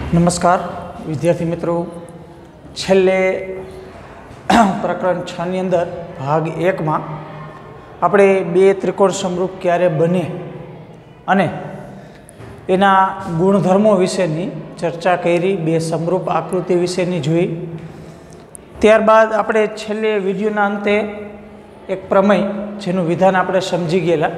नमस्कार विद्यार्थी मित्रों, छेल्ले प्रकरण 6 नी अंदर भाग 1 में આપણે બે ત્રિકોણ સમરૂપ ક્યારે બને અને એના ગુણધર્મો વિશેની ચર્ચા કરી, બે સમરૂપ આકૃતિ વિશેની જોઈ। ત્યારબાદ આપણે છેલ્લે વિડીયોના અંતે એક પ્રમેય જેનું વિધાન આપણે સમજી ગયેલા,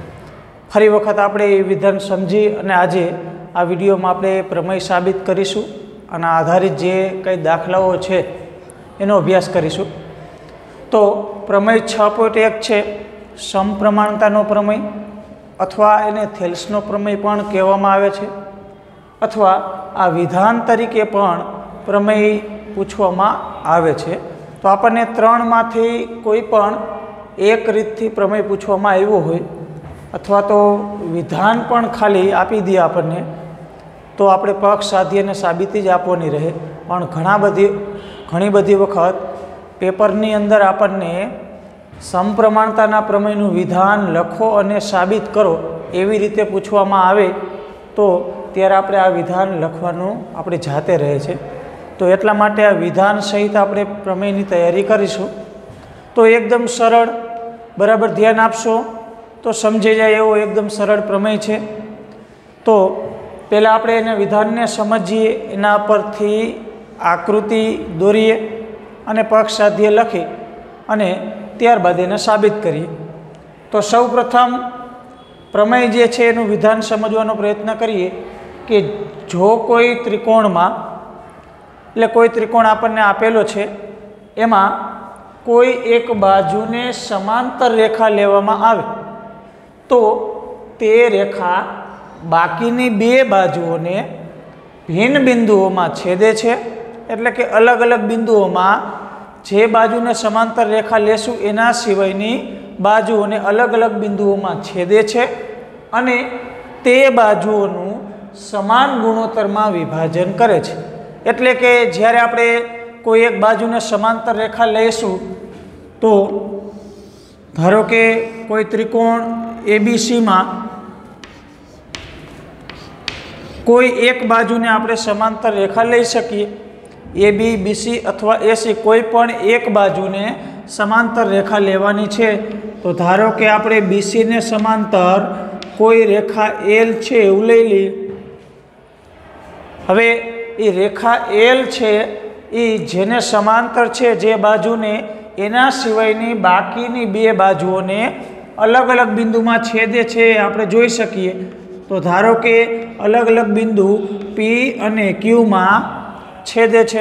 ફરી વખત આપણે એ વિધાન સમજી અને આજે આ વિડીયોમાં આપણે પ્રમેય સાબિત કરીશું અને આધારિત જે કંઈ દાખલાઓ છે એનો અભ્યાસ કરીશું। તો પ્રમેય 6.1 છે સમપ્રમાણતાનો પ્રમેય, અથવા એને થેલ્સનો પ્રમેય પણ કહેવામાં આવે છે, અથવા આ વિધાન તરીકે પણ પ્રમેય પૂછવામાં આવે છે। તો આપણને ત્રણમાંથી કોઈ પણ એક રીતથી પ્રમેય પૂછવામાં આવ્યો હોય અથવા તો વિધાન પણ ખાલી આપી દે આપણને, તો આપણે પક્ષ સાધી અને સાબિતી જ આપવાની રહે। પણ ઘણી બધી વખત પેપરની અંદર આપણને સમપ્રમાણતાના પ્રમેયનું વિધાન લખો અને સાબિત કરો એવી રીતે પૂછવામાં આવે તો ત્યારે આપણે આ વિધાન લખવાનું આપણે જાતે રહે છે। તો એટલા માટે આ વિધાન સહિત આપણે પ્રમેયની તૈયારી કરીશું। તો એકદમ સરળ, બરાબર ધ્યાન આપશો તો સમજી જાય એવો એકદમ સરળ પ્રમેય છે। તો પહેલાં આપણે એને વિધાનને સમજીએ, એના પરથી આકૃતિ દોરીએ અને પક્ષ સાધ્ય લખી અને ત્યારબાદ એને સાબિત કરીએ। તો સૌપ્રથમ પ્રમેય જે છે એનું વિધાન સમજવાનો પ્રયત્ન કરીએ કે જો કોઈ ત્રિકોણમાં, એટલે કોઈ ત્રિકોણ આપણને આપેલો છે, એમાં કોઈ એક બાજુને સમાંતર રેખા લેવામાં આવે તો તે રેખા બાકીની બે બાજુઓને ભિન્ન બિંદુઓમાં છેદે છે। એટલે કે અલગ અલગ બિંદુઓમાં જે બાજુને સમાંતર રેખા લેશું એના સિવાયની બાજુઓને અલગ અલગ બિંદુઓમાં છેદે છે અને તે બાજુઓનું સમાન ગુણોત્તરમાં વિભાજન કરે છે। એટલે કે જ્યારે આપણે કોઈ એક બાજુને સમાંતર રેખા લઈશું તો ધારો કે કોઈ ત્રિકોણ એબીસીમાં કોઈ એક બાજુને આપણે સમાંતર રેખા લઈ શકીએ, એ બી, બીસી અથવા એસી, કોઈ પણ એક બાજુને સમાંતર રેખા લેવાની છે। તો ધારો કે આપણે બીસીને સમાંતર કોઈ રેખા એલ છે એવું લઈ લઈએ। હવે એ રેખા એલ છે એ જેને સમાંતર છે જે બાજુને, એના સિવાયની બાકીની બે બાજુઓને અલગ અલગ બિંદુમાં છેદે છે આપણે જોઈ શકીએ। તો ધારો કે અલગ અલગ બિંદુ પી અને ક્યુમાં છેદે છે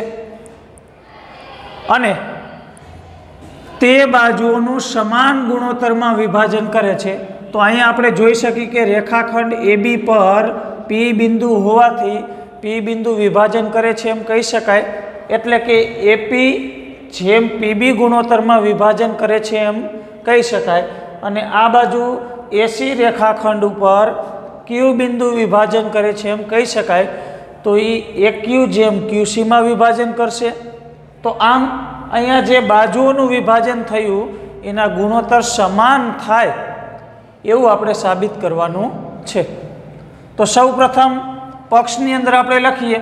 અને તે બાજુઓનું સમાન ગુણોત્તરમાં વિભાજન કરે છે। તો અહીંયા આપણે જોઈ શકીએ કે રેખાખંડ એબી પર પી બિંદુ હોવાથી પી બિંદુ વિભાજન કરે છે એમ કહી શકાય। એટલે કે એપી જેમ પીબી ગુણોત્તરમાં વિભાજન કરે છે એમ કહી શકાય। અને આ બાજુ એસી રેખાખંડ ઉપર ક્યુ બિંદુ વિભાજન કરે છે એમ કહી શકાય। તો એ એક્યુ જેમ ક્યુસીમાં વિભાજન કરશે। તો આમ અહીંયા જે બાજુઓનું વિભાજન થયું એના ગુણોત્તર સમાન થાય એવું આપણે સાબિત કરવાનું છે। તો સૌ પ્રથમ પક્ષની અંદર આપણે લખીએ।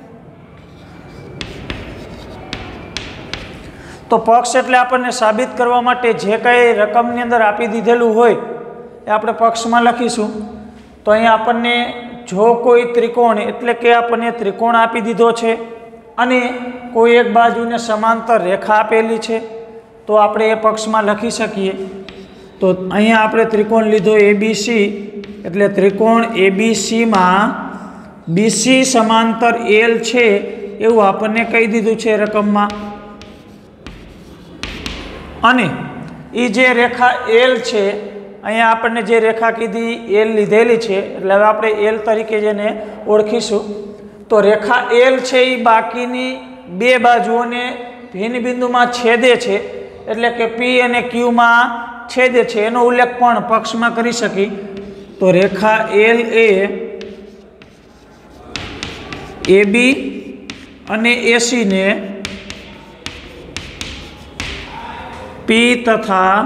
તો પક્ષ એટલે આપણને સાબિત કરવા માટે જે કંઈ રકમની અંદર આપી દીધેલું હોય એ આપણે પક્ષમાં લખીશું। તો અહીંયા આપણને જો કોઈ ત્રિકોણ, એટલે કે આપણને ત્રિકોણ આપી દીધો છે અને કોઈ એક બાજુને સમાંતર રેખા આપેલી છે તો આપણે એ પક્ષમાં લખી શકીએ। તો અહીંયા આપણે ત્રિકોણ લીધો એબીસી, એટલે ત્રિકોણ એબીસીમાં બીસી સમાંતર એલ છે એવું આપણને કહી દીધું છે રકમમાં। અને એ જે રેખા એલ છે, અહીંયા આપણને જે રેખા કીધી એલ લીધેલી છે, એટલે હવે આપણે એલ તરીકે જેને ઓળખીશું। તો રેખા એલ છે એ બાકીની બે બાજુઓને ભિન્ન બિંદુમાં છેદે છે, એટલે કે પી અને ક્યુમાં છેદે છે, એનો ઉલ્લેખ પણ પક્ષમાં કરી શકી। તો રેખા એલ એ એબી અને એસીને પી તથા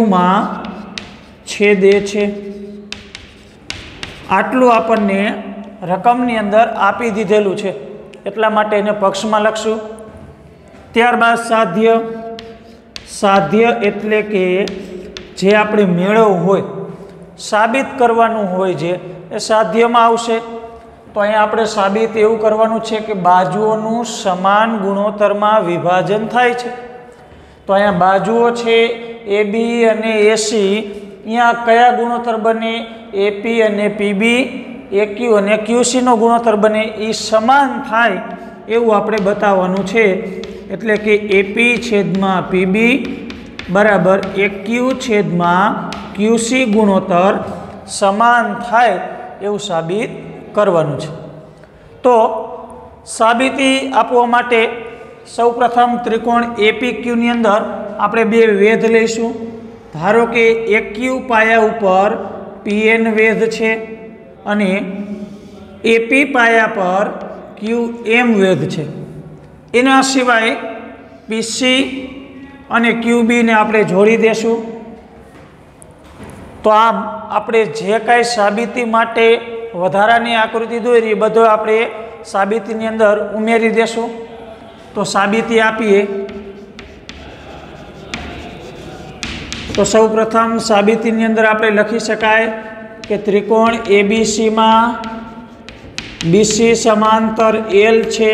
ક્યુમાં છેદે છે। આટલું આપણને રકમની અંદર આપી દીધેલું છે એટલા માટે એને પક્ષમાં લખશું। ત્યારબાદ સાધ્ય, સાધ્ય એટલે કે જે આપણે મેળવવું હોય, સાબિત કરવાનું હોય જે એ સાધ્યમાં આવશે। તો અહીંયા આપણે સાબિત એવું કરવાનું છે કે બાજુઓનું સમાન ગુણોત્તરમાં વિભાજન થાય છે। તો અહીંયા બાજુઓ છે AB અને AC, અહીંયા કયા ગુણોત્તર બને? AP અને PB, AQ અને QC નો ગુણોત્તર બને, એ સમાન થાય એવું આપણે બતાવવાનું છે। એટલે કે AP છેદમાં PB બરાબર AQ છેદમાં QC ગુણોત્તર સમાન થાય એવું સાબિત કરવાનું છે। તો સાબિતી આપવા માટે સૌપ્રથમ ત્રિકોણ APQ ની અંદર આપણે બે વેધ લઈશું। ધારો કે AQ પાયા ઉપર PN વેધ છે અને AP પાયા પર QM વેધ છે। એના સિવાય PC અને QB ને આપણે જોડી દેશું। તો આમ આપણે જે કાંઈ સાબિતી માટે વધારાની આકૃતિ દોરી બધો આપણે સાબિતીની અંદર ઉમેરી દેશું। તો સાબિતી આપીએ તો સૌપ્રથમ સાબિતીની અંદર આપણે લખી શકાય કે ત્રિકોણ ABC માં BC સમાંતર L છે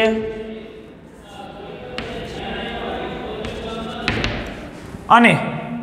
અને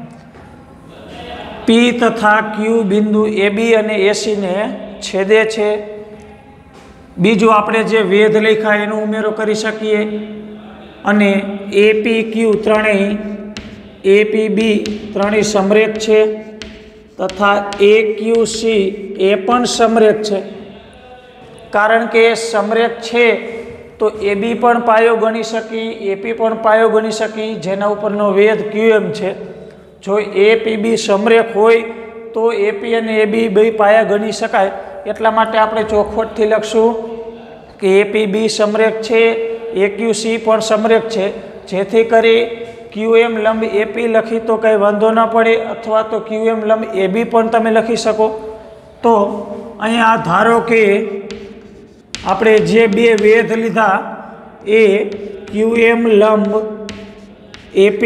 P તથા Q બિંદુ AB અને AC ને છેદે છે। બીજું આપણે જે વેધ લખ્યા એનો ઉમેરો કરી શકીએ અને APQ ત્રણેય APB ત્રણેય સમરેખ છે તથા AQC એ પણ સમરેખ છે। કારણ કે સમરેખ છે તો AB પણ પાયો ગણી શકી, AP પણ પાયો ગણી શકી, જેના ઉપરનો વેધ QM છે। જો APB સમરેખ હોય તો AP અને AB બે પાયા ગણી શકાય। એટલા માટે આપણે ચોખવટથી લખશું કે APB સમરેખ છે, AQC પણ સમરેખ છે, જેથી કરી QM લંબ AP લખી તો કંઈ વાંધો ન પડે, અથવા તો QM લંબ AB પણ તમે લખી શકો। તો અહીંયા ધારો કે આપણે જે બે વેધ લીધા એ QM લંબ AP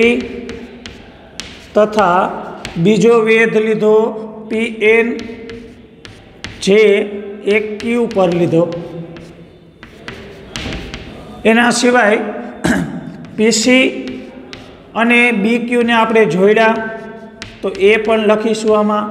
તથા બીજો વેધ લીધો PN જે AQ પર લીધો। એના સિવાય PC અને BQ ને આપણે જોડ્યા તો એ પણ લખીશું આમાં।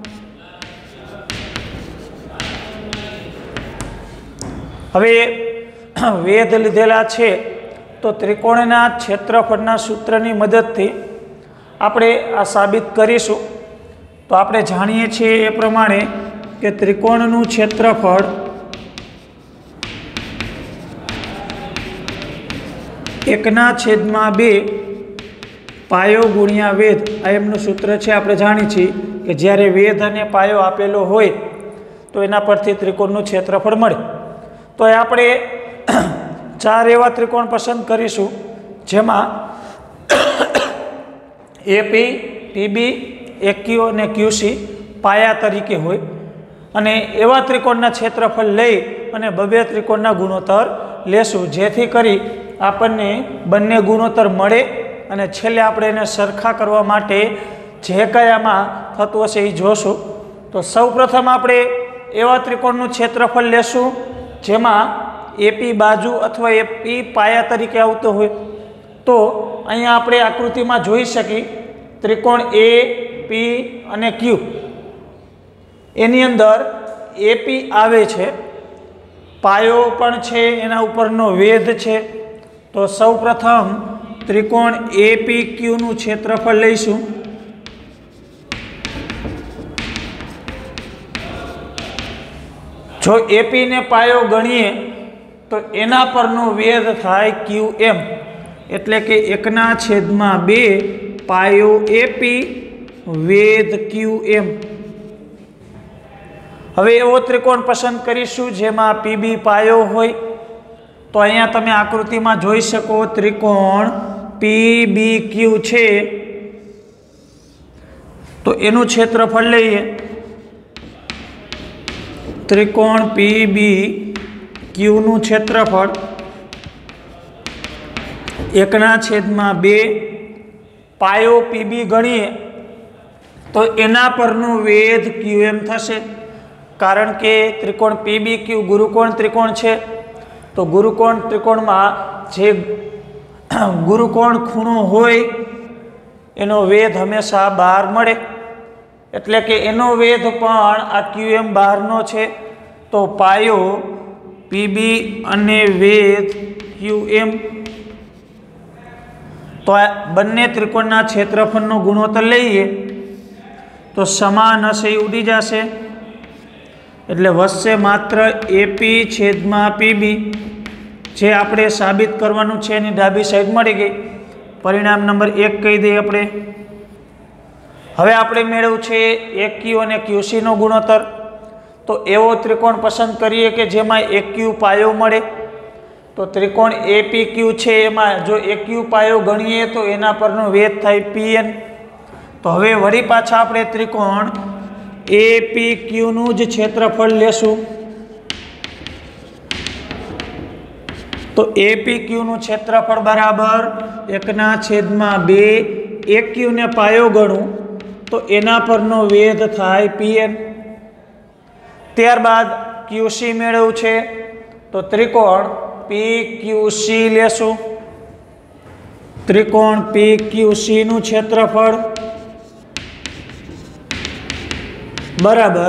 હવે વેધ લીધેલા છે તો ત્રિકોણના ક્ષેત્રફળના સૂત્રની મદદથી આપણે આ સાબિત કરીશું। તો આપણે જાણીએ છીએ એ પ્રમાણે કે ત્રિકોણનું ક્ષેત્રફળ એકના છેદમાં બે પાયો ગુણ્યા વેધ, આ એમનું સૂત્ર છે। આપણે જાણીએ છીએ કે જ્યારે વેધ અને પાયો આપેલો હોય તો એના પરથી ત્રિકોણનું ક્ષેત્રફળ મળે। તો એ આપણે ચાર એવા ત્રિકોણ પસંદ કરીશું જેમાં AP, PB, AQ અને QC પાયા તરીકે હોય અને એવા ત્રિકોણના ક્ષેત્રફળ લઈ અને બબે ત્રિકોણના ગુણોત્તર લેશું, જેથી કરી આપણને બંને ગુણોત્તર મળે અને છેલ્લે આપણે એને સરખા કરવા માટે જે કયામાં થતું હશે એ જોશું। તો સૌપ્રથમ આપણે એવા ત્રિકોણનું ક્ષેત્રફળ લેશું જેમાં AP બાજુ અથવા AP પાયા તરીકે આવતો હોય। તો અહીંયા આપણે આકૃતિમાં જોઈ શકીએ ત્રિકોણ A, P અને Q, એની અંદર AP આવે છે, પાયો પણ છે, એના ઉપરનો વેધ છે। તો સૌપ્રથમ ત્રિકોણ APQ નું ક્ષેત્રફળ લઈશું। જો AP ને પાયો ગણીએ તો એના પરનો વેધ થાય QM, એટલે કે એકના છેદમાં બે પાયો AP વેધ QM। હવે એવો ત્રિકોણ પસંદ કરીશું જેમાં PB પાયો હોય। તો અહીંયા તમે આકૃતિમાં જોઈ શકો ત્રિકોણ PBQ છે, તો એનું ક્ષેત્રફળ લઈએ ત્રિકોણ PBQ નું ક્ષેત્રફળ 1/2 પાયો PB ગણીએ તો એના પરનું વેધ QM થશે, કારણ કે ત્રિકોણ PBQ ગુરુકોણ ત્રિકોણ છે, તો ગુરુકોણ ત્રિકોણમાં જે ગુરુકોણ ખૂણો હોય એનો વેધ હંમેશા બહાર મળે, એટલે કે એનો વેધ પણ આ QM બહારનો છે, તો પાયો PB અને વેધ QM, તો આ બંને ત્રિકોણના ક્ષેત્રફળનો ગુણોત્તર લઈએ તો સમાન હશે, એ ઉડી જશે, એટલે વધશે માત્ર AP/PB, જે આપણે સાબિત કરવાનું છે એની ડાબી સાઈડ મળી ગઈ. પરિણામ નંબર 1 કહી દઈએ આપણે. હવે આપણે મેળવ્યું છે AQ અને QC નો ગુણોત્તર, તો એવો ત્રિકોણ પસંદ કરીએ કે જેમાં AQ પાયો મળે. તો ત્રિકોણ APQ છે એમાં જો AQ પાયો ગણીએ તો એના પરનો વેધ થાય PN. તો હવે વળી પાછા આપણે ત્રિકોણ APQ નું જ ક્ષેત્રફળ લેશું. તો APQ નું ક્ષેત્રફળ બરાબર 1/2 AQ ને પાયો ગણું તો એના પરનો વેધ થાય PN. ત્યારબાદ QC મેળવ્યું છે, તો ત્રિકોણ PQC લેશું. ત્રિકોણ PQC નું ક્ષેત્રફળ બરાબર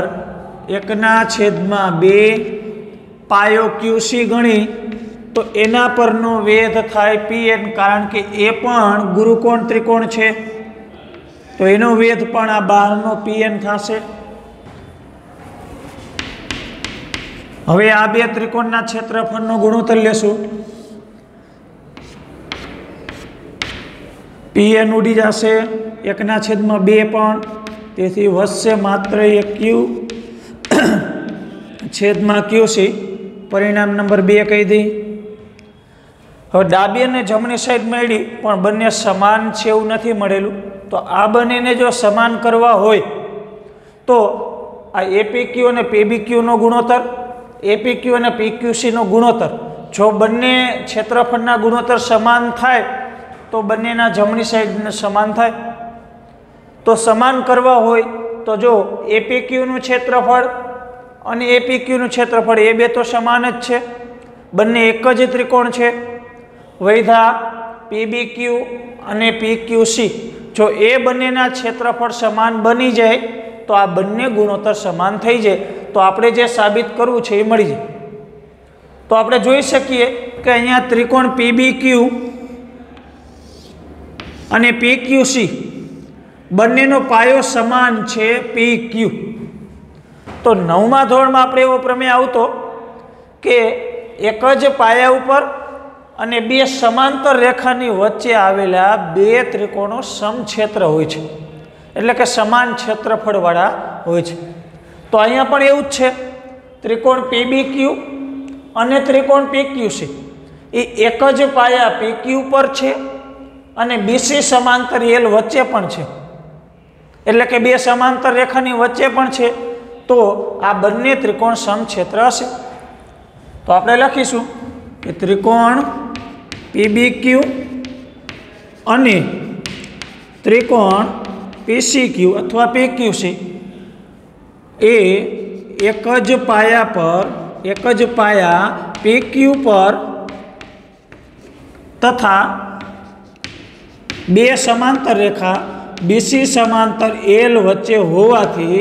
1/2 પાયો QC ગણી તો એના પરનો વેધ થાય PN, કારણ કે એ પણ ગુરુકોણ ત્રિકોણ છે, તો એનો વેધ પણ આ બહારનો PN થશે. હવે આ બે ત્રિકોણના ક્ષેત્રફળનો ગુણોત્તર લેશું. PN ઉડી જશે, 1/2 પણ, તેથી વધશે માત્ર AQ/QC. પરિણામ નંબર 2 કહી દઈ. હવે ડાબી અને જમણી સાઈડ મળી પણ બંને સમાન છે એવું નથી મળેલું, તો આ બંનેને જો સમાન કરવા હોય તો આ APQ અને PBQ નો ગુણોત્તર, APQ અને PQC નો ગુણોત્તર, જો બંને ક્ષેત્રફળના ગુણોત્તર સમાન થાય તો બંનેના જમણી સાઈડને સમાન થાય. તો સમાન કરવા હોય તો જો APQ નું ક્ષેત્રફળ અને APQ નું ક્ષેત્રફળ એ બે તો સમાન જ છે, બંને એક જ ત્રિકોણ છે. વૈધા PBQ અને PQC, જો એ બંનેના ક્ષેત્રફળ સમાન બની જાય તો આ બંને ગુણોત્તર સમાન થઈ જાય, તો આપણે જે સાબિત કરવું છે એ મળી જાય. તો આપણે જોઈ શકીએ કે અહીંયા ત્રિકોણ PBQ અને PQC બંનેનો પાયો સમાન છે PQ. તો 9મા ધોરણમાં આપણે એવો પ્રમેય આવતો કે એક જ પાયા ઉપર અને બે સમાંતર રેખાની વચ્ચે આવેલા બે ત્રિકોણો સમક્ષેત્ર હોય છે, એટલે કે સમાન ક્ષેત્રફળવાળા હોય છે. તો અહીંયા પણ એવું જ છે, ત્રિકોણ PBQ અને ત્રિકોણ PQC એ એક જ પાયા PQ પર છે અને BC સમાંતર L વચ્ચે પણ છે, એટલે કે બે સમાંતર રેખાની વચ્ચે પણ છે, તો આ બંને ત્રિકોણ સમક્ષેત્ર હશે. તો આપણે લખીશું કે ત્રિકોણ PBQ અને ત્રિકોણ PCQ અથવા PQC એ એક જ પાયા PQ પર તથા બે સમાંતર રેખા BC સમાંતર L વચ્ચે હોવાથી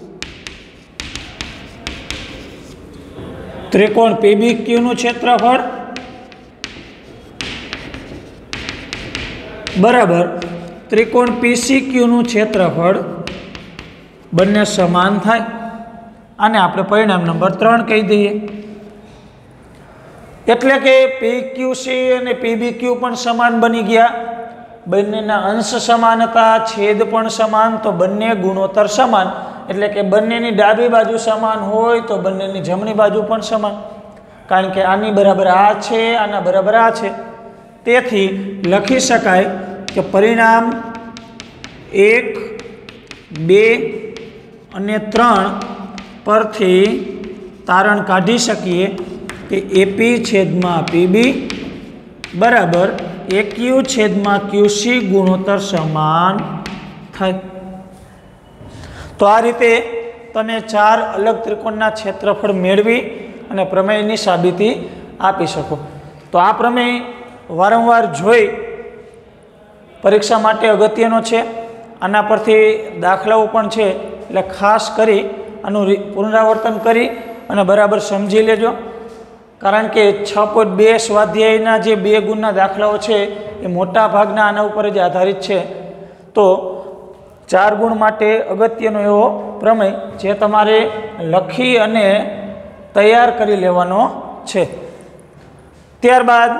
ત્રિકોણ PBQ નું ક્ષેત્રફળ બરાબર ત્રિકોણ PCQ નું ક્ષેત્રફળ બંને સમાન થાય. આને આપણે પરિણામ નંબર 3 કહી દઈએ. એટલે કે PQC અને PBQ પણ સમાન બની ગયા, બંનેના અંશ સમાન હતા, છેદ પણ સમાન, તો બંને ગુણોત્તર સમાન, એટલે કે બંનેની ડાબી બાજુ સમાન હોય તો બંનેની જમણી બાજુ પણ સમાન, કારણ કે આની બરાબર આ છે, આના બરાબર આ છે. તેથી લખી શકાય કે પરિણામ 1, 2 અને 3 પરથી તારણ કાઢી શકીએ કે એપી છેદમાં પીબી બરાબર એક્યુ છેદમાં ક્યુસી ગુણોત્તર સમાન થાય. તો આ રીતે તમે 4 અલગ ત્રિકોણના ક્ષેત્રફળ મેળવી અને પ્રમેયની સાબિતી આપી શકો. તો આ પ્રમેય વારંવાર જોઈ પરીક્ષા માટે અગત્યનો છે. આના પરથી દાખલાઓ પણ છે, એટલે ખાસ કરી આનું પુનરાવર્તન કરી અને બરાબર સમજી લેજો. કારણ કે 6.2 સ્વાધ્યાયના જે 2 ગુણના દાખલાઓ છે એ મોટા ભાગના આના ઉપર જ આધારિત છે. તો 4 ગુણ માટે અગત્યનો એવો પ્રમેય જે તમારે લખી અને તૈયાર કરી લેવાનો છે. ત્યારબાદ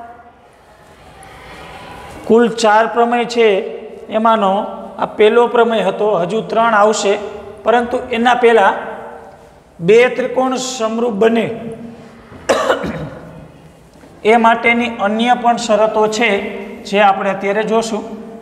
કુલ 4 પ્રમેય છે, એમાંનો આ પહેલો પ્રમેય હતો. હજુ 3 આવશે, પરંતુ એના પહેલાં 2 ત્રિકોણ સમરૂપ બને એ માટેની અન્ય પણ શરતો છે, જે આપણે અત્યારે જોશું.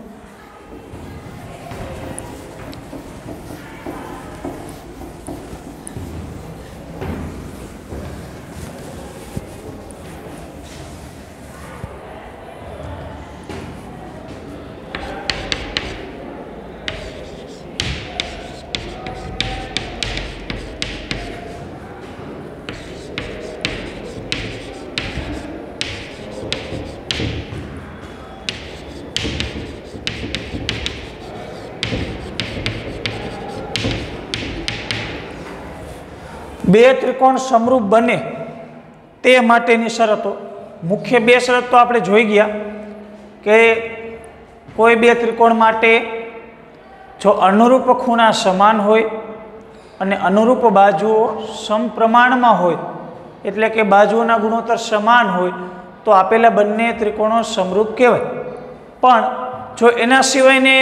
બે ત્રિકોણ સમરૂપ બને તે માટેની શરતો. મુખ્ય 2 શરત તો આપણે જોઈ ગયા કે કોઈ 2 ત્રિકોણ માટે જો અનુરૂપ ખૂણા સમાન હોય અને અનુરૂપ બાજુઓ સમપ્રમાણમાં હોય, એટલે કે બાજુઓના ગુણોત્તર સમાન હોય, તો આપેલા બંને ત્રિકોણો સમરૂપ કહેવાય. પણ જો એના સિવાયને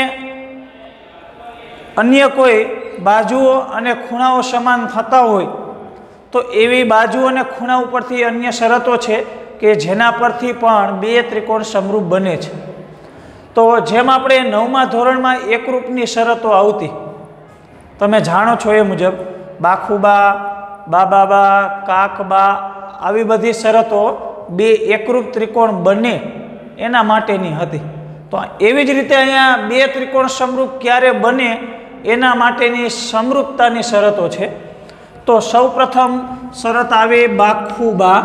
અન્ય કોઈ બાજુઓ અને ખૂણાઓ સમાન થતા હોય, તો એવી બાજુ અને ખૂણા ઉપરથી અન્ય શરતો છે કે જેના પરથી પણ 2 ત્રિકોણ સમરૂપ બને છે. તો જેમ આપણે 9મા ધોરણમાં એકરૂપની શરતો આવતી, તમે જાણો છો એ મુજબ બાખુબા, બાબાબા, કાકબા, આવી બધી શરતો 2 એકરૂપ ત્રિકોણ બને એના માટેની હતી. તો એવી જ રીતે અહીંયા 2 ત્રિકોણ સમરૂપ ક્યારે બને એના માટેની સમરૂપતાની શરતો છે. તો સૌપ્રથમ શરત આવે બાખુબા.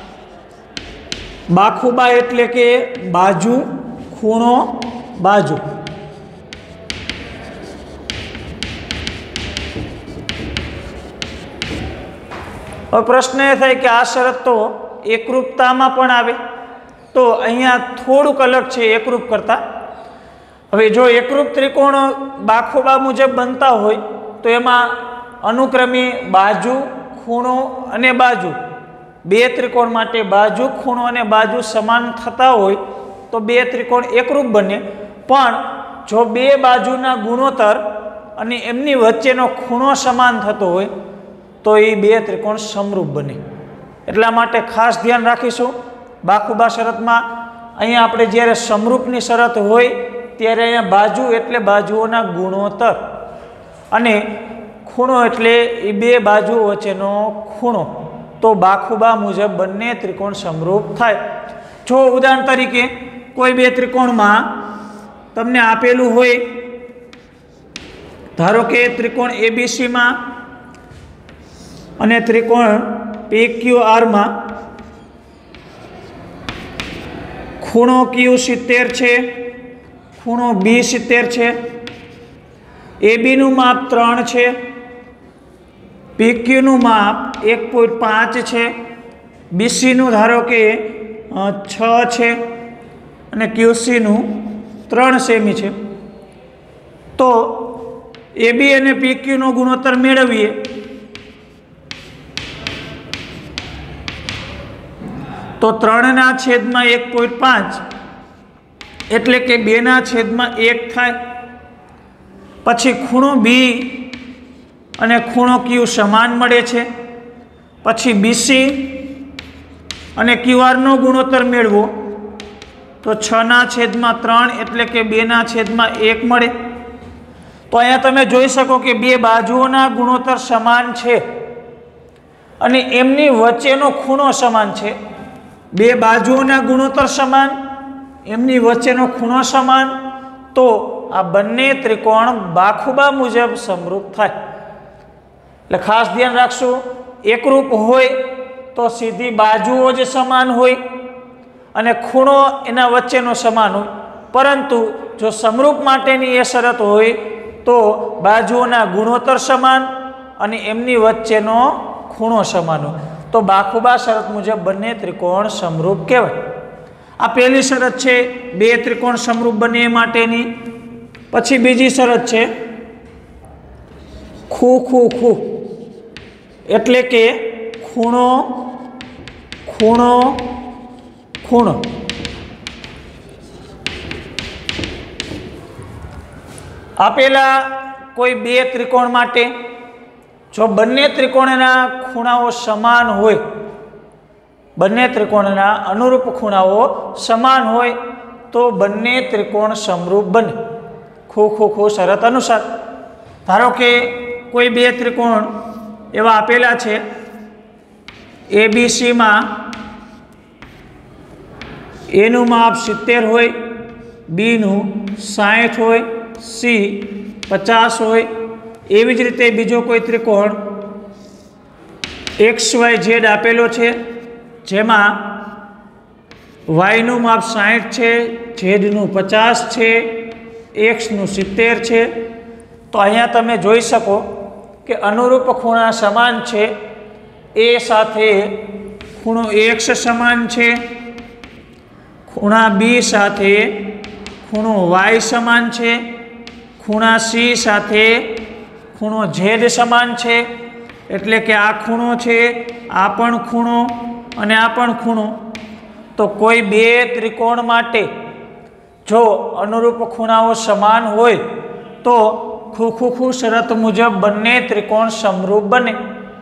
બાખુબા એટલે કે બાજુ ખૂણો બાજુ. હવે પ્રશ્ન એ થાય કે આ શરત તો એકરૂપતામાં પણ આવે, તો અહીંયા થોડુંક અલગ છે એકરૂપ કરતા. હવે જો એકરૂપ ત્રિકોણ બાખુબા મુજબ બનતા હોય તો એમાં અનુક્રમે બાજુ, ખૂણો અને બાજુ, 2 ત્રિકોણ માટે બાજુ, ખૂણો અને બાજુ સમાન થતા હોય તો 2 ત્રિકોણ એકરૂપ બને. પણ જો 2 બાજુના ગુણોત્તર અને એમની વચ્ચેનો ખૂણો સમાન થતો હોય તો એ 2 ત્રિકોણ સમરૂપ બને. એટલા માટે ખાસ ધ્યાન રાખીશું બાખુબા શરતમાં. અહીંયા આપણે જ્યારે સમરૂપની શરત હોય ત્યારે અહીંયા બાજુ એટલે બાજુઓના ગુણોત્તર અને ખૂણો એટલે એ 2 બાજુઓ વચ્ચેનો ખૂણો. તો બાખુબા મુજબ બંને ત્રિકોણ સમરૂપ થાય. જો ઉદાહરણ તરીકે કોઈ 2 ત્રિકોણમાં તમને આપેલું હોય, ધારો કે ત્રિકોણ એબીસીમાં અને ત્રિકોણ PQRમાં ખૂણો Q 70 છે, ખૂણો B 70 છે, એબીનું માપ 3 છે, PQનું માપ 1.5 છે, BCનું ધારો કે 6 છે અને QCનું 3 સેમી છે. તો AB અને PQનો ગુણોત્તર મેળવીએ તો 3/1.5 એટલે કે 2/1 થાય. પછી ખૂણો B અને ખૂણો Q સમાન મળે છે. પછી BC અને QRનો ગુણોત્તર મેળવો તો 6/3 એટલે કે 2/1 મળે. તો અહીંયા તમે જોઈ શકો કે 2 બાજુઓના ગુણોત્તર સમાન છે અને એમની વચ્ચેનો ખૂણો સમાન છે, બે બાજુઓના ગુણોત્તર સમાન, એમની વચ્ચેનો ખૂણો સમાન, તો આ બંને ત્રિકોણ બાખુબા મુજબ સમરૂપ થાય. એટલે ખાસ ધ્યાન રાખશું, એકરૂપ હોય તો સીધી બાજુઓ જ સમાન હોય અને ખૂણો એના વચ્ચેનો સમાન હોય. પરંતુ જો સમરૂપ માટેની એ શરત હોય તો બાજુઓના ગુણોત્તર સમાન અને એમની વચ્ચેનો ખૂણો સમાન હોય, તો બાખુબા શરત મુજબ બંને ત્રિકોણ સમરૂપ કહેવાય. આ પહેલી શરત છે બે ત્રિકોણ સમરૂપ બને એ માટેની. પછી બીજી શરત છે ખૂ ખૂ ખૂ, એટલે કે ખૂણો ખૂણો ખૂણો. આપેલા કોઈ બે ત્રિકોણ માટે જો બંને ત્રિકોણના ખૂણાઓ સમાન હોય, બંને ત્રિકોણના અનુરૂપ ખૂણાઓ સમાન હોય તો બંને ત્રિકોણ સમરૂપ બને ખૂ ખૂ ખૂ શરત અનુસાર. ધારો કે કોઈ બે ત્રિકોણ એવા આપેલા છે, એબીસીમાં એનું માપ 70 હોય, બીનું 60 હોય, સી 50 હોય. એવી જ રીતે બીજો કોઈ ત્રિકોણ XYZ આપેલો છે, જેમાં વાયનું માપ 60 છે, ઝેડનું 50 છે, એક્સનું 70 છે. તો અહીંયા તમે જોઈ શકો કે અનુરૂપ ખૂણા સમાન છે. એ સાથે ખૂણો એક્સ સમાન છે, ખૂણા બી સાથે ખૂણો વાય સમાન છે, ખૂણા સી સાથે ખૂણો ઝેડ સમાન છે. એટલે કે આ ખૂણો છે, આ પણ ખૂણો અને આ પણ ખૂણો. તો કોઈ બે ત્રિકોણ માટે જો અનુરૂપ ખૂણાઓ સમાન હોય તો ખૂ ખૂ ખૂ શરત મુજબ બંને ત્રિકોણ સમરૂપ બને.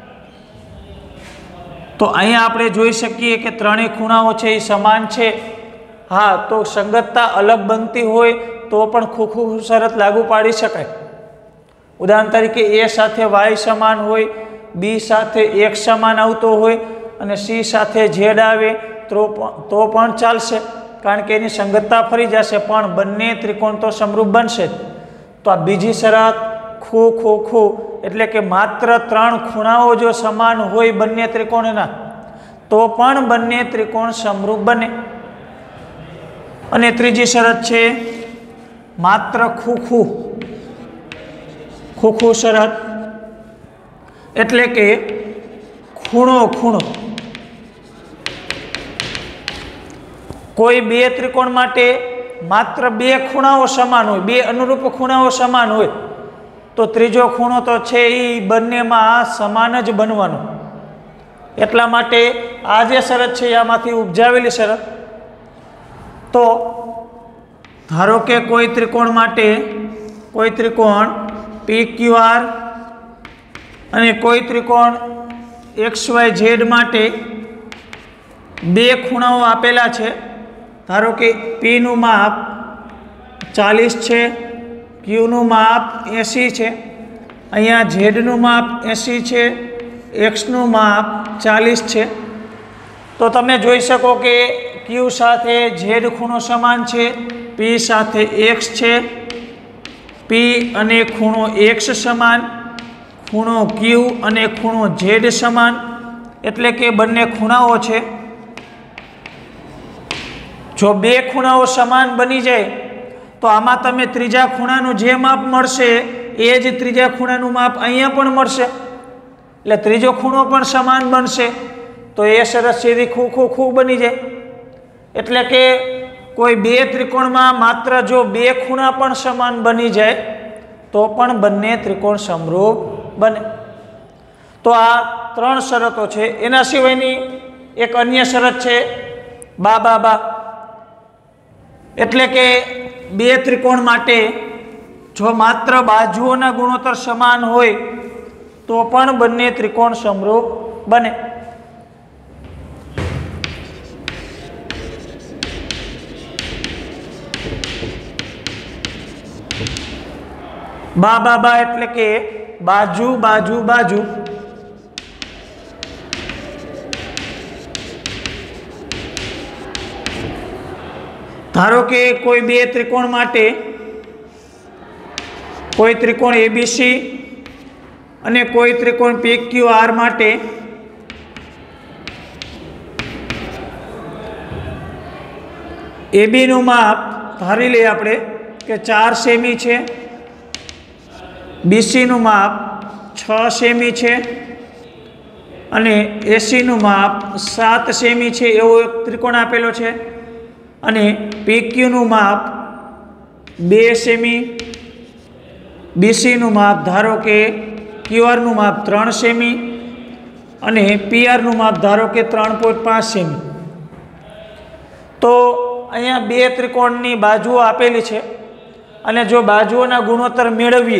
તો અહીંયા આપણે જોઈ શકીએ કે ત્રણેય ખૂણાઓ છે એ સમાન છે. હા, તો સંગતતા અલગ બનતી હોય તો પણ ખૂ ખૂ ખૂ શરત લાગુ પાડી શકાય. ઉદાહરણ તરીકે એ સાથે વાય સમાન હોય, બી સાથે એક્સ સમાન આવતો હોય અને સી સાથે ઝેડ આવે તો પણ ચાલશે, કારણ કે એની સંગતતા ફરી જશે, પણ બંને ત્રિકોણ તો સમરૂપ બનશે. તો આ બીજી શરત ખૂ ખૂ ખૂ, એટલે કે માત્ર ત્રણ ખૂણાઓ જો સમાન હોય બંને ત્રિકોણના તો પણ બંને ત્રિકોણ સમરૂપ બને. અને ત્રીજી શરત છે માત્ર ખૂ ખૂ ખૂ ખૂ શરત, એટલે કે ખૂણો ખૂણો. કોઈ બે ત્રિકોણ માટે માત્ર બે ખૂણાઓ સમાન હોય, બે અનુરૂપ ખૂણાઓ સમાન હોય તો ત્રીજો ખૂણો તો છે એ બંનેમાં સમાન જ બનવાનો. એટલા માટે આ જે શરત છે આમાંથી ઉપજાવેલી શરત. તો ધારો કે કોઈ ત્રિકોણ માટે કોઈ ત્રિકોણ PQR અને કોઈ ત્રિકોણ XYZ માટે બે ખૂણાઓ આપેલા છે. ધારો કે P નું માપ 40 છે, Q નું માપ 80 છે, અહીંયા Z નું માપ 80 છે, X નું માપ 40 છે. તો તમે જોઈ શકો કે Q સાથે Z ખૂણો સમાન છે, P સાથે X છે, P અને ખૂણો X સમાન, ખૂણો Q અને ખૂણો Z સમાન, એટલે કે બંને ખૂણાઓ છે. જો બે ખૂણાઓ સમાન બની જાય તો આમાં તમે ત્રીજા ખૂણાનું જે માપ મળશે એ જ ત્રીજા ખૂણાનું માપ અહીંયા પણ મળશે, એટલે ત્રીજો ખૂણો પણ સમાન બનશે. તો એ શરત સીધી ખૂ ખૂ ખૂ બની જાય. એટલે કે કોઈ બે ત્રિકોણમાં માત્ર જો બે ખૂણા પણ સમાન બની જાય તો પણ બંને ત્રિકોણ સમરૂપ બને. તો આ ત્રણ શરતો છે. એના સિવાયની એક અન્ય શરત છે બા બા બા, એટલે કે બે ત્રિકોણ માટે જો માત્ર બાજુઓના ગુણોત્તર સમાન હોય તો પણ બંને ત્રિકોણ સમરૂપ બને. બા બા બા એટલે કે બાજુ બાજુ બાજુ. ધારો કે કોઈ બે ત્રિકોણ માટે કોઈ ત્રિકોણ એબીસી અને કોઈ ત્રિકોણ પીક્યુઆર માટે એબી નું માપ ધારી લઈએ આપણે કે 4 સેમી છે, બીસી નું માપ 6 સેમી છે અને એસી નું માપ 7 સેમી છે એવો એક ત્રિકોણ આપેલો છે અને પીક્યુ નું માપ 2 સેમી, બીસી નું માપ ધારો કે ક્યુઆર નું માપ 3 સેમી અને પીઆર નું માપ ધારો કે 3.5 સેમી. તો અહીંયા બે ત્રિકોણની બાજુઓ આપેલી છે અને જો બાજુઓના ગુણોત્તર મેળવીએ,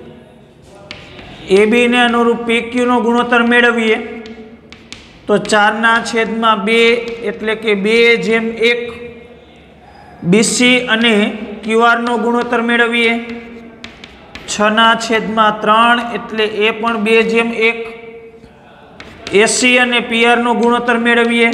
એબી ને અનુરૂપ પીક્યુનો ગુણોત્તર મેળવીએ તો 4/2 એટલે કે 2:1. બીસી અને ક્યુઆરનો ગુણોત્તર મેળવીએ 6/3 એટલે એ પણ 2:1. એસી અને પીઆરનો ગુણોત્તર મેળવીએ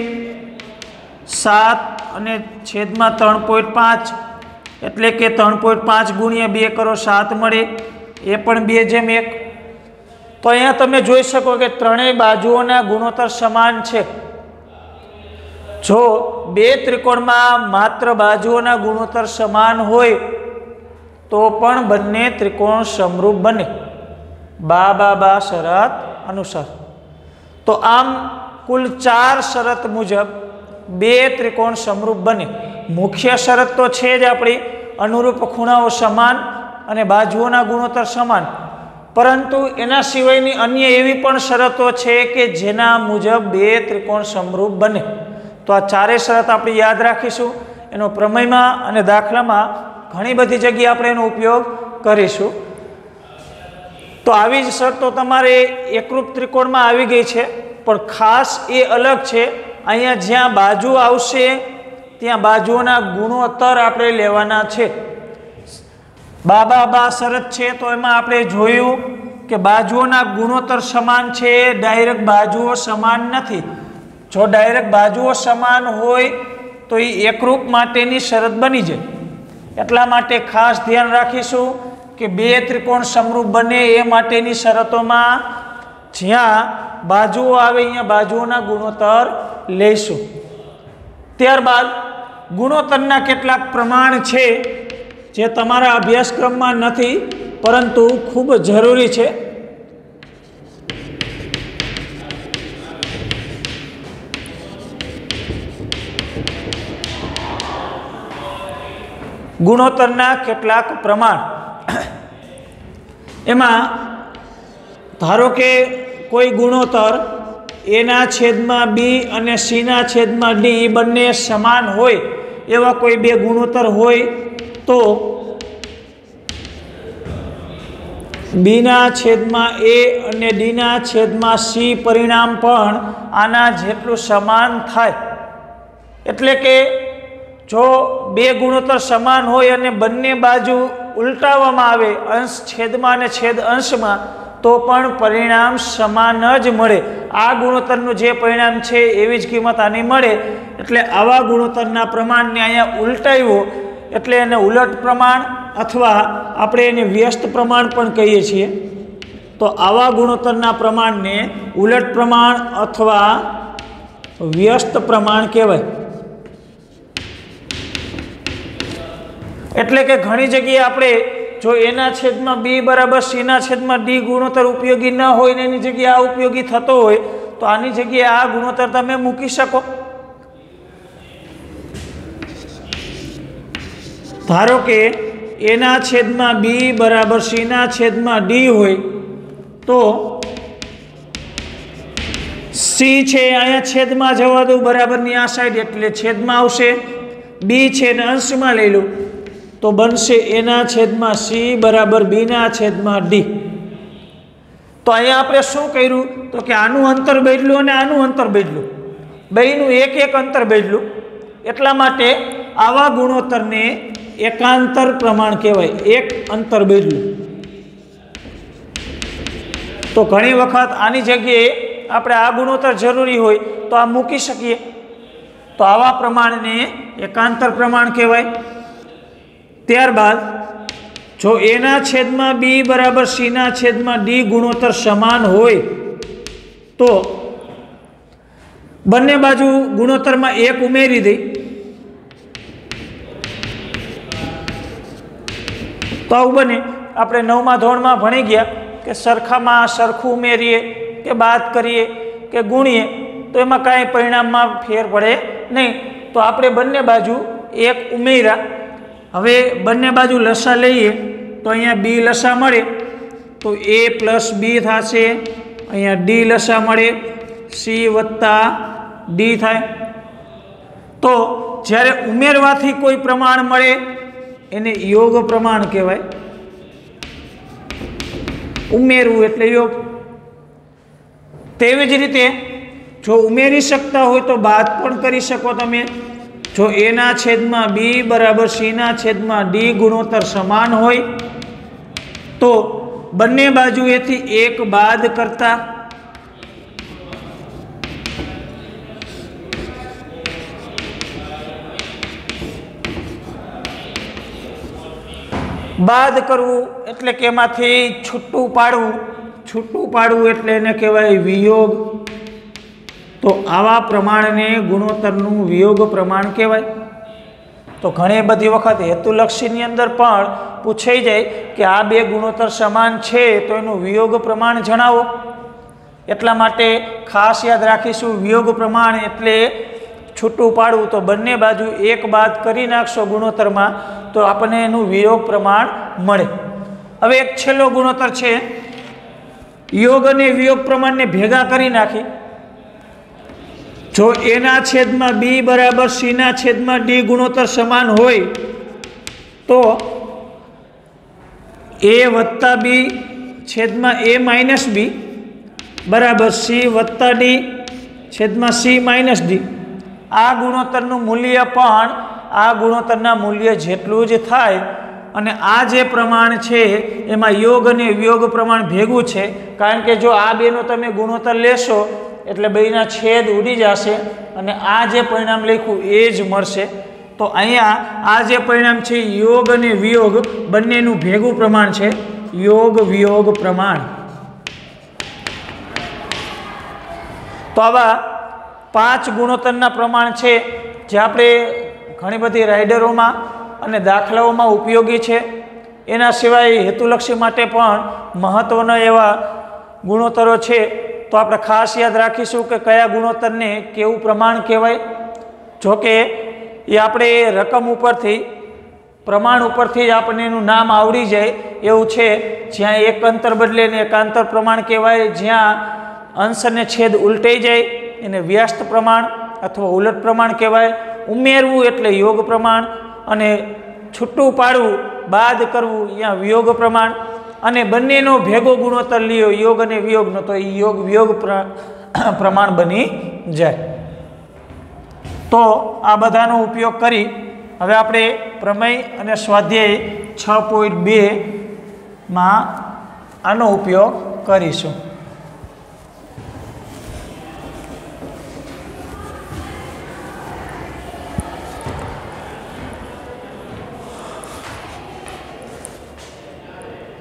7/3.5 એટલે કે 3.5 ગુણ્યા 2 કરો 7 મળે, એ પણ 2:1. તો અહીંયા તમે જોઈ શકો કે ત્રણેય બાજુઓના ગુણોત્તર સમાન છે. જો બે ત્રિકોણમાં માત્ર બાજુઓના ગુણોત્તર સમાન હોય તો પણ બંને ત્રિકોણ સમરૂપ બને બા શરત અનુસાર. તો આમ કુલ 4 શરત મુજબ બે ત્રિકોણ સમરૂપ બને. મુખ્ય શરત તો છે જ આપણી અનુરૂપ ખૂણાઓ સમાન અને બાજુઓના ગુણોત્તર સમાન, પરંતુ એના સિવાયની અન્ય એવી પણ શરતો છે કે જેના મુજબ બે ત્રિકોણ સમરૂપ બને. તો આ ચારેય શરત આપણે યાદ રાખીશું. એનો પ્રમેયમાં અને દાખલામાં ઘણી બધી જગ્યાએ આપણે એનો ઉપયોગ કરીશું. તો આવી જ શરતો તમારે એકરૂપ ત્રિકોણમાં આવી ગઈ છે, પણ ખાસ એ અલગ છે. અહીંયા જ્યાં બાજુ આવશે ત્યાં બાજુઓના ગુણોત્તર આપણે લેવાના છે. બા શરત છે તો એમાં આપણે જોયું કે બાજુઓના ગુણોત્તર સમાન છે, ડાયરેક્ટ બાજુઓ સમાન નથી. જો ડાયરેક્ટ બાજુઓ સમાન હોય તો એ એકરૂપ માટેની શરત બની જાય. એટલા માટે ખાસ ધ્યાન રાખીશું કે બે ત્રિકોણ સમરૂપ બને એ માટેની શરતોમાં જ્યાં બાજુઓ આવે અહીંયા બાજુઓના ગુણોત્તર લઈશું. ત્યારબાદ ગુણોત્તરના કેટલાક પ્રમાણ છે જે તમારા અભ્યાસક્રમમાં નથી પરંતુ ખૂબ જરૂરી છે. ગુણોત્તરના કેટલાક પ્રમાણ, એમાં ધારો કે કોઈ ગુણોત્તર A/B અને C/D બંને સમાન હોય એવા કોઈ બે ગુણોત્તર હોય તો B/A અને D/C પરિણામ પણ આના જેટલું સમાન થાય. એટલે કે જો બે ગુણોત્તર સમાન હોય અને બંને બાજુ ઉલટાવવામાં આવે અંશ છેદમાં અને છેદ અંશમાં તો પણ પરિણામ સમાન જ મળે. આ ગુણોત્તરનું જે પરિણામ છે એવી જ કિંમત આની મળે. એટલે આવા ગુણોત્તરના પ્રમાણને અહીંયા ઉલટાવ્યો એટલે એને ઉલટ પ્રમાણ અથવા આપણે એને વ્યસ્ત પ્રમાણ પણ કહીએ છીએ. તો આવા ગુણોત્તરના પ્રમાણને ઉલટ પ્રમાણ અથવા વ્યસ્ત પ્રમાણ કહેવાય. એટલે કે ઘણી જગ્યાએ આપણે જો A/B = C/D ગુણોત્તર ઉપયોગી ન હોય ને એની જગ્યાએ આ ઉપયોગી થતો હોય તો આની જગ્યાએ આ ગુણોત્તર તમે મૂકી શકો. ધારો કે A/B = C/D હોય તો C છે અહીંયા છેદમાં જવા દઉં બરાબરની આ સાઈડ એટલે છેદમાં આવશે. B છે ને અંશમાં લઈ લો તો બનશે A/C = B/D. તો અહીંયા આપણે શું કર્યું તો કે આનું અંતર બદલ્યું અને આનું અંતર બદલ્યું, બેયનું એક અંતર બદલ્યું. એટલા માટે આવા ગુણોત્તરને એકાંતર પ્રમાણ કહેવાય. એક અંતર બદલ્યું. તો ઘણી વખત આની જગ્યાએ આપણે આ ગુણોત્તર જરૂરી હોય તો આ મૂકી શકીએ. તો આવા પ્રમાણને એકાંતર પ્રમાણ કહેવાય। ત્યારબાદ જો એના છેદમાં બી બરાબર સીના છેદમાં ડી ગુણોત્તર સમાન હોય તો બંને બાજુ ગુણોત્તરમાં 1 ઉમેરી દઈ તો આવું બને। આપણે 9મા ધોરણમાં ભણી ગયા કે સરખામાં સરખું ઉમેરીએ કે બાદ કરીએ કે ગુણીએ તો એમાં કાંઈ પરિણામમાં ફેર પડે નહીં। તો આપણે બંને બાજુ 1 ઉમેર્યા। હવે બંને બાજુ લસા લઈએ તો અહીંયા બી લસા મળે તો a પ્લસ બી થશે, અહીંયા ડી લસા મળે સી વત્તા ડી થાય। તો જ્યારે ઉમેરવાથી કોઈ પ્રમાણ મળે એને યોગ પ્રમાણ કહેવાય। ઉમેરવું એટલે યોગ। તેવી જ રીતે જો ઉમેરી શકતા હોય તો બાદ પણ કરી શકો તમે। જો એના છેદમાં બી બરાબર સીના છેદમાં ડી ગુણોત્તર સમાન હોય તો બંને બાજુએથી 1 બાદ કરતા બાદ કરવું એટલે કે એમાંથી છૂટું પાડવું એટલે એને કહેવાય વિયોગ। તો આવા પ્રમાણને ગુણોત્તરનું વિયોગ પ્રમાણ કહેવાય। તો ઘણી બધી વખત હેતુલક્ષીની અંદર પણ પૂછાઈ જાય કે આ બે ગુણોત્તર સમાન છે તો એનું વિયોગ પ્રમાણ જણાવો। એટલા માટે ખાસ યાદ રાખીશું વિયોગ પ્રમાણ એટલે છૂટું પાડવું। તો બંને બાજુ 1 બાદ કરી નાખશો ગુણોત્તરમાં તો આપણને એનું વિયોગ પ્રમાણ મળે। હવે એક છેલ્લો ગુણોત્તર છે યોગ અને વિયોગ પ્રમાણને ભેગા કરી નાખી। જો એના છેદમાં બી બરાબર સીના છેદમાં ડી ગુણોત્તર સમાન હોય તો એ વત્તા બી છેદમાં એ માઇનસ બી બરાબર સી વત્તા ડી છેદમાં સી માઇનસ ડી। આ ગુણોત્તરનું મૂલ્ય પણ આ ગુણોત્તરના મૂલ્ય જેટલું જ થાય। અને આ જે પ્રમાણ છે એમાં યોગ અને વિયોગ પ્રમાણ ભેગું છે, કારણ કે જો આ બેનો તમે ગુણોત્તર લેશો એટલે બેના છેદ ઉડી જશે અને આ જે પરિણામ લખ્યું એ જ મળશે। તો અહીંયા આ જે પરિણામ છે યોગ અને વિયોગ બંનેનું ભેગું પ્રમાણ છે, યોગ વિયોગ પ્રમાણ। તો આવા 5 ગુણોત્તરના પ્રમાણ છે જે આપણે ઘણી બધી રાઇડરોમાં અને દાખલાઓમાં ઉપયોગી છે। એના સિવાય હેતુલક્ષી માટે પણ મહત્વના એવા ગુણોત્તરો છે। તો આપણે ખાસ યાદ રાખીશું કે કયા ગુણોત્તરને કેવું પ્રમાણ કહેવાય। જોકે એ આપણે રકમ ઉપરથી પ્રમાણ ઉપરથી જ આપણને એનું નામ આવડી જાય એવું છે। જ્યાં એક અંતર બદલે ને એકાંતર પ્રમાણ કહેવાય, જ્યાં અંશ અને છેદ ઉલટાઈ જાય એને વ્યસ્ત પ્રમાણ અથવા ઉલટ પ્રમાણ કહેવાય। ઉમેરવું એટલે યોગ પ્રમાણ અને છૂટું પાડવું બાદ કરવું અહીંયા વિયોગ પ્રમાણ। અને બંનેનો ભેગો ગુણોત્તર લ્યો યોગ અને વિયોગનો તો એ યોગ વિયોગ પ્રમાણ બની જાય। તો આ બધાનો ઉપયોગ કરી હવે આપણે પ્રમેય અને સ્વાધ્યાય 6.2 માં આનો ઉપયોગ કરીશું।